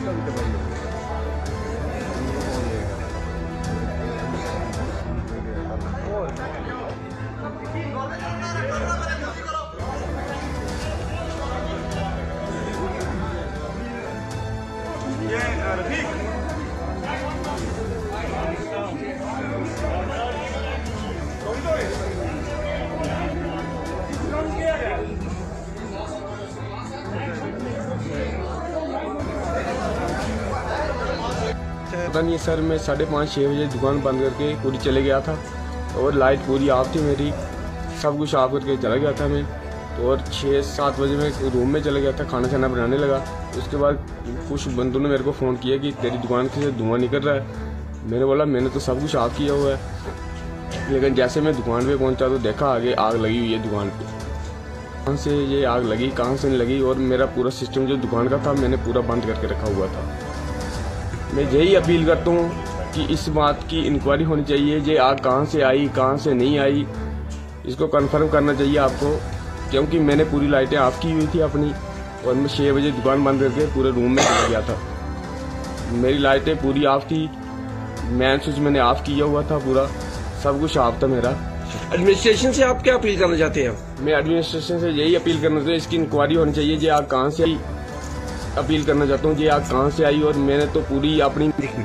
पता नहीं सर, मैं 5:30-6 बजे दुकान बंद करके पूरी चले गया था और लाइट पूरी ऑफ थी मेरी, सब कुछ ऑफ करके चला गया था मैं। तो और 6-7 बजे मैं रूम में चला गया था, खाना छाना बनाने लगा। उसके बाद कुछ बंदों ने मेरे को फ़ोन किया कि तेरी दुकान से धुआं निकल रहा है। मैंने बोला मैंने तो सब कुछ ऑफ किया हुआ है, लेकिन जैसे मैं दुकान पे पहुंचा तो देखा आगे आग लगी हुई है दुकान पे। कहाँ से ये आग लगी, कहाँ से नहीं लगी, और मेरा पूरा सिस्टम जो दुकान का था मैंने पूरा बंद करके रखा हुआ था। मैं यही अपील करता हूँ कि इस बात की इंक्वायरी होनी चाहिए, ये आग कहाँ से आई, कहाँ से नहीं आई, इसको कंफर्म करना चाहिए आपको, क्योंकि मैंने पूरी लाइटें ऑफ की हुई थी अपनी और मैं 6 बजे दुकान बंद करके पूरे रूम में चला गया था। मेरी लाइटें पूरी ऑफ थी, मैन स्विच मैंने ऑफ किया हुआ था, पूरा सब कुछ ऑफ था मेरा। एडमिनिस्ट्रेशन से आप क्या अपील करना चाहते हैं? मैं एडमिनिस्ट्रेशन से यही अपील करना चाहता हूँ, इसकी इंक्वायरी होनी चाहिए, ये आग कहाँ से आई अपील करना चाहता हूँ, ये आग कहाँ से आई। और मैंने तो पूरी अपनी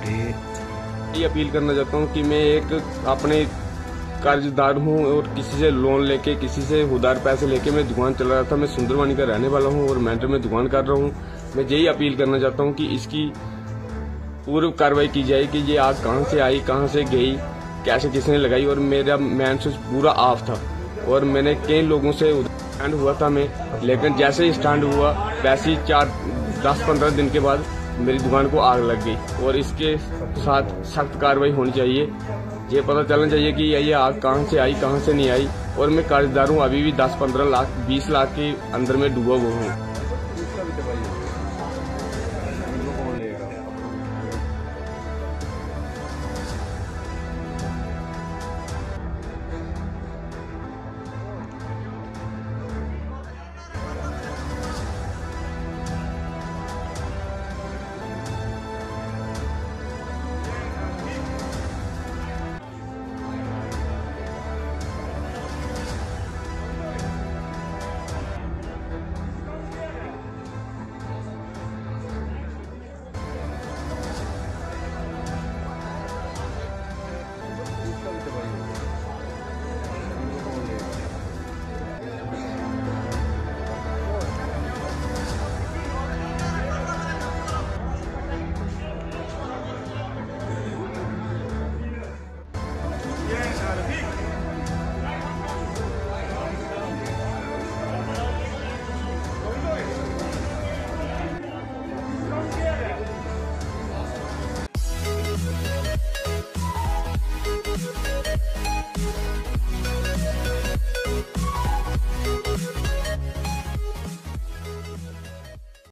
ये अपील करना चाहता हूँ कि मैं एक अपने कर्जदार हूँ और किसी से लोन लेके, किसी से उधार पैसे लेके मैं दुकान चला रहा था। मैं सुंदरवानी का रहने वाला हूँ और मेंटर में दुकान कर रहा हूँ। मैं यही अपील करना चाहता हूँ कि इसकी पूर्व कार्रवाई की जाए कि ये आग कहाँ से आई, कहाँ से गई, कैसे किसने लगाई। और मेरा मैन स्विच पूरा ऑफ था और मैंने कई लोगों से स्टैंड हुआ था मैं, लेकिन जैसे ही स्टैंड हुआ वैसे ही 10-15 दिन के बाद मेरी दुकान को आग लग गई। और इसके साथ सख्त कार्रवाई होनी चाहिए, ये पता चलना चाहिए कि ये आग कहाँ से आई, कहाँ से नहीं आई। और मैं कर्जदार हूँ, अभी भी 10-15 लाख 20 लाख के अंदर में डूबा हुआ हूँ।